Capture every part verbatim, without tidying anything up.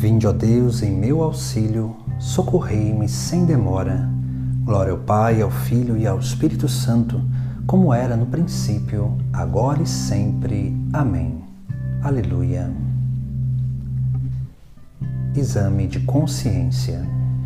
Vinde, ó Deus, em meu auxílio, socorrei-me sem demora. Glória ao Pai, ao Filho e ao Espírito Santo, como era no princípio, agora e sempre. Amém. Aleluia. Exame de consciência.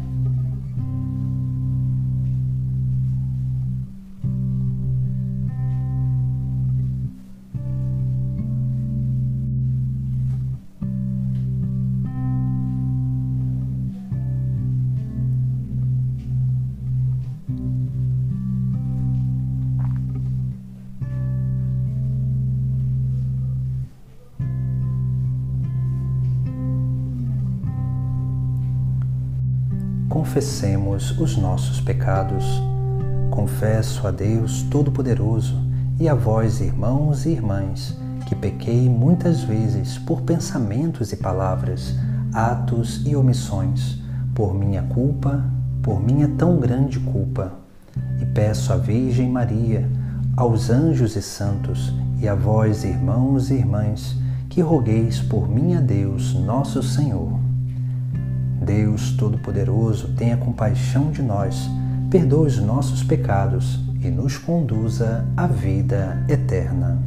Confessemos os nossos pecados. Confesso a Deus Todo-Poderoso e a vós, irmãos e irmãs, que pequei muitas vezes por pensamentos e palavras, atos e omissões, por minha culpa, por minha tão grande culpa. E peço à Virgem Maria, aos anjos e santos, e a vós, irmãos e irmãs, que rogueis por mim a Deus, nosso Senhor. Deus Todo-Poderoso, tenha compaixão de nós, perdoe os nossos pecados e nos conduza à vida eterna.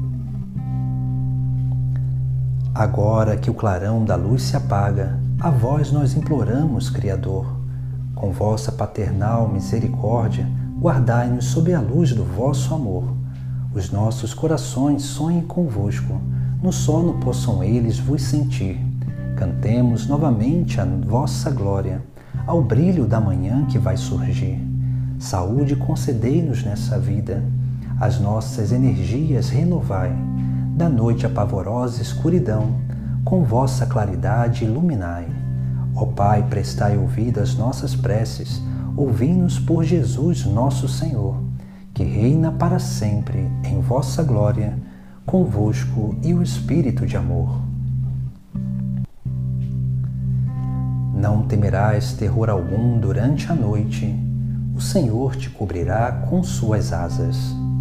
Agora que o clarão da luz se apaga, a vós nós imploramos, Criador. Com vossa paternal misericórdia, guardai-nos sob a luz do vosso amor. Os nossos corações sonhem convosco, no sono possam eles vos sentir. Cantemos novamente a vossa glória, ao brilho da manhã que vai surgir. Saúde concedei-nos nessa vida, as nossas energias renovai. Da noite a pavorosa escuridão, com vossa claridade iluminai. Ó Pai, prestai ouvido às nossas preces, ouvi-nos por Jesus nosso Senhor, que reina para sempre em vossa glória, convosco e o Espírito de amor. Não temerás terror algum durante a noite, o Senhor te cobrirá com suas asas.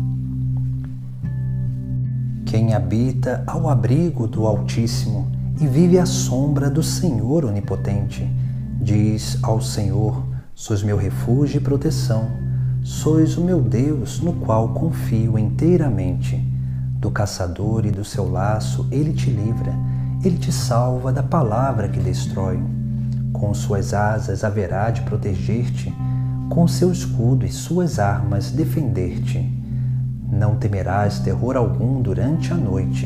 Quem habita ao abrigo do Altíssimo e vive à sombra do Senhor Onipotente, diz ao Senhor: sois meu refúgio e proteção, sois o meu Deus no qual confio inteiramente. Do caçador e do seu laço ele te livra, ele te salva da palavra que destrói. Com suas asas haverá de proteger-te, com seu escudo e suas armas defender-te. Não temerás terror algum durante a noite,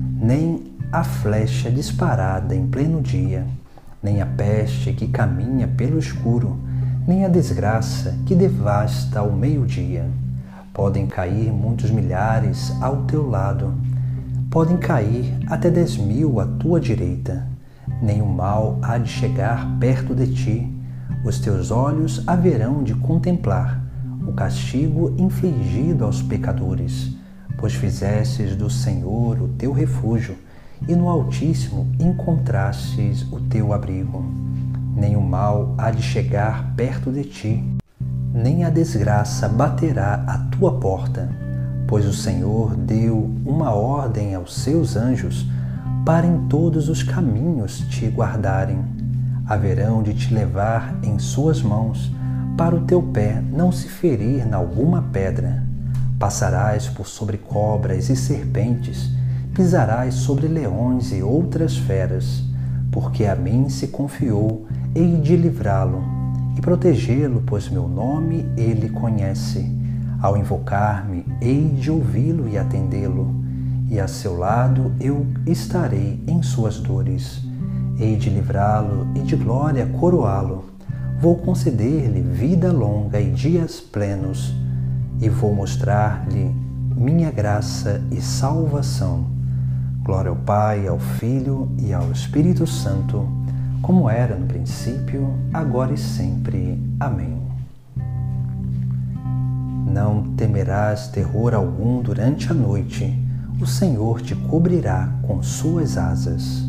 nem a flecha disparada em pleno dia, nem a peste que caminha pelo escuro, nem a desgraça que devasta ao meio-dia. Podem cair muitos milhares ao teu lado, podem cair até dez mil à tua direita. Nenhum mal há de chegar perto de ti. Os teus olhos haverão de contemplar o castigo infligido aos pecadores, pois fizestes do Senhor o teu refúgio e no Altíssimo encontrastes o teu abrigo. Nenhum mal há de chegar perto de ti, nem a desgraça baterá à tua porta, pois o Senhor deu uma ordem aos seus anjos para em todos os caminhos te guardarem. Haverão de te levar em suas mãos, para o teu pé não se ferir na alguma pedra. Passarás por sobre cobras e serpentes, pisarás sobre leões e outras feras, porque a mim se confiou, hei de livrá-lo e protegê-lo, pois meu nome ele conhece. Ao invocar-me, hei de ouvi-lo e atendê-lo. E a seu lado eu estarei em suas dores. Hei de livrá-lo e de glória coroá-lo. Vou conceder-lhe vida longa e dias plenos, e vou mostrar-lhe minha graça e salvação. Glória ao Pai, ao Filho e ao Espírito Santo, como era no princípio, agora e sempre. Amém. Não temerás terror algum durante a noite, o Senhor te cobrirá com suas asas.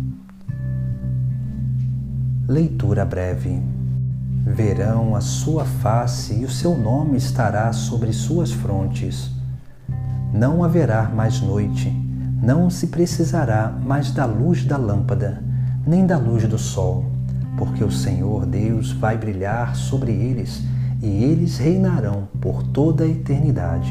Leitura breve. Verão a sua face e o seu nome estará sobre suas frontes. Não haverá mais noite, não se precisará mais da luz da lâmpada, nem da luz do sol, porque o Senhor Deus vai brilhar sobre eles, e eles reinarão por toda a eternidade.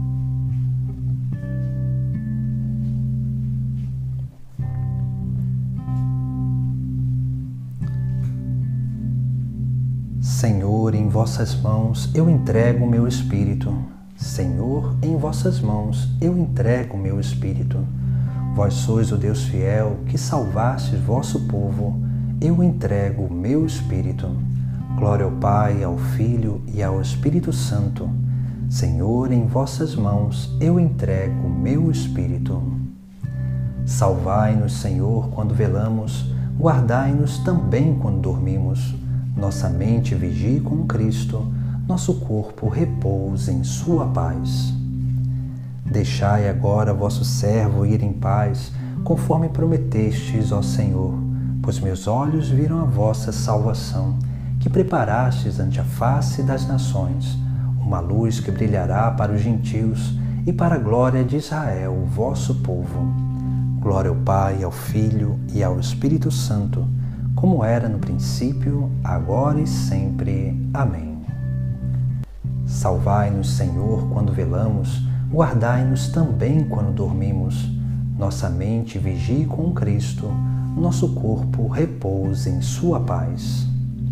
Senhor, em vossas mãos eu entrego o meu espírito. Senhor, em vossas mãos eu entrego o meu espírito. Vós sois o Deus fiel, que salvastes vosso povo. Eu entrego o meu espírito. Glória ao Pai, ao Filho e ao Espírito Santo. Senhor, em vossas mãos eu entrego o meu espírito. Salvai-nos, Senhor, quando velamos, guardai-nos também quando dormimos. Nossa mente vigie com Cristo, nosso corpo repousa em sua paz. Deixai agora vosso servo ir em paz, conforme prometestes, ó Senhor, pois meus olhos viram a vossa salvação, que preparastes ante a face das nações, uma luz que brilhará para os gentios e para a glória de Israel, o vosso povo. Glória ao Pai, ao Filho e ao Espírito Santo, como era no princípio, agora e sempre. Amém. Salvai-nos, Senhor, quando velamos, guardai-nos também quando dormimos. Nossa mente vigie com Cristo, nosso corpo repousa em sua paz.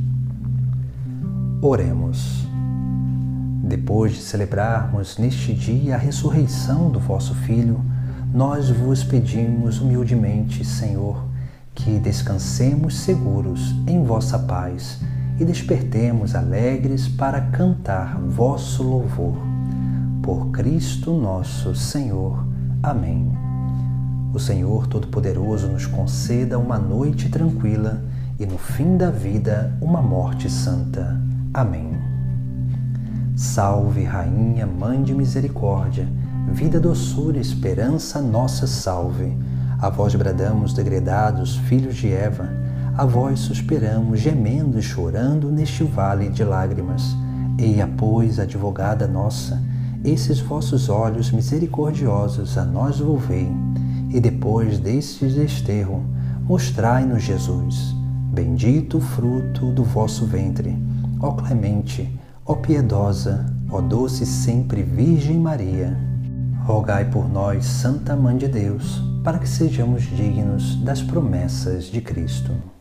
Oremos. Depois de celebrarmos neste dia a ressurreição do vosso Filho, nós vos pedimos humildemente, Senhor, que descansemos seguros em vossa paz e despertemos alegres para cantar vosso louvor. Por Cristo nosso Senhor. Amém. O Senhor Todo-Poderoso nos conceda uma noite tranquila e no fim da vida uma morte santa. Amém. Salve, Rainha, Mãe de Misericórdia, vida, doçura, esperança, nossa salve. A vós bradamos, degredados, filhos de Eva, a vós suspiramos, gemendo e chorando neste vale de lágrimas. Eia, pois, advogada nossa, esses vossos olhos misericordiosos a nós volvei, e depois deste desterro, mostrai-nos Jesus, bendito o fruto do vosso ventre. Ó clemente, ó piedosa, ó doce sempre Virgem Maria, rogai por nós, Santa Mãe de Deus, para que sejamos dignos das promessas de Cristo.